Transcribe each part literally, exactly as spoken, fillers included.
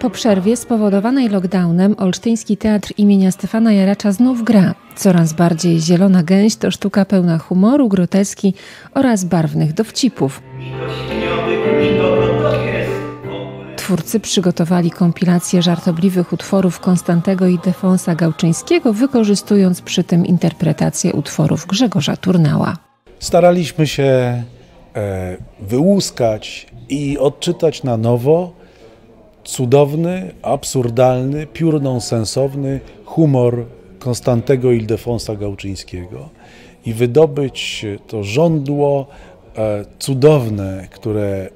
Po przerwie spowodowanej lockdownem Olsztyński Teatr imienia Stefana Jaracza znów gra. Coraz bardziej Zielona gęś to sztuka pełna humoru, groteski oraz barwnych dowcipów. Twórcy przygotowali kompilację żartobliwych utworów Konstantego Ildefonsa Gałczyńskiego, wykorzystując przy tym interpretację utworów Grzegorza Turnała. Staraliśmy się e, wyłuskać i odczytać na nowo cudowny, absurdalny, pióro-sensowny humor Konstantego Ildefonsa Gałczyńskiego i wydobyć to żądło e, cudowne, które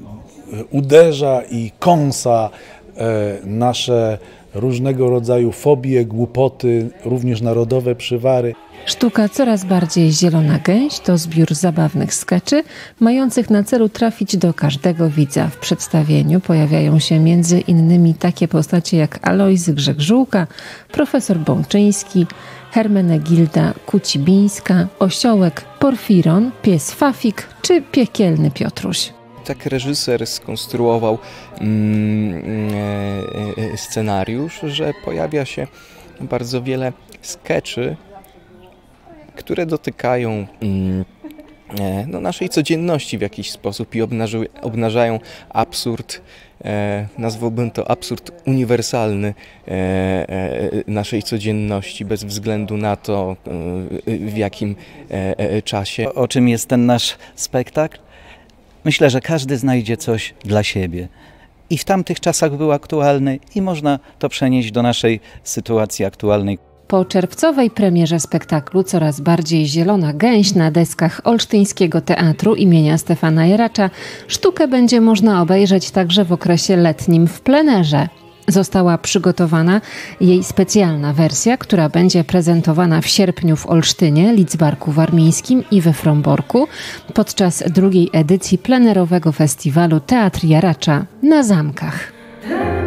uderza i kąsa e, nasze różnego rodzaju fobie, głupoty, również narodowe przywary. Sztuka Coraz bardziej Zielona gęś to zbiór zabawnych skeczy, mających na celu trafić do każdego widza. W przedstawieniu pojawiają się między innymi takie postacie jak Alojzy Grzegżółka, profesor Bączyński, Hermenegilda Kucibińska, Osiołek Porfiron, pies Fafik czy piekielny Piotruś. Tak reżyser skonstruował mm, e, scenariusz, że pojawia się bardzo wiele skeczy, które dotykają mm, e, no, naszej codzienności w jakiś sposób i obnaży, obnażają absurd, e, nazwałbym to absurd uniwersalny e, e, naszej codzienności, bez względu na to, e, w jakim e, e, czasie. O czym jest ten nasz spektakl? Myślę, że każdy znajdzie coś dla siebie. I w tamtych czasach był aktualny i można to przenieść do naszej sytuacji aktualnej. Po czerwcowej premierze spektaklu Coraz bardziej Zielona gęś na deskach Olsztyńskiego Teatru imienia Stefana Jaracza sztukę będzie można obejrzeć także w okresie letnim w plenerze. Została przygotowana jej specjalna wersja, która będzie prezentowana w sierpniu w Olsztynie, Lidzbarku Warmińskim i we Fromborku podczas drugiej edycji plenerowego festiwalu Teatr Jaracza na Zamkach.